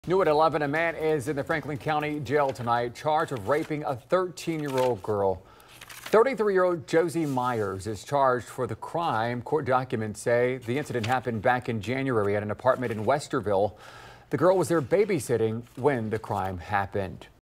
New at 11, a man is in the Franklin County Jail tonight, charged with raping a 13-year-old girl. 33-year-old Josie Myers is charged for the crime. Court documents say the incident happened back in January at an apartment in Westerville. The girl was there babysitting when the crime happened.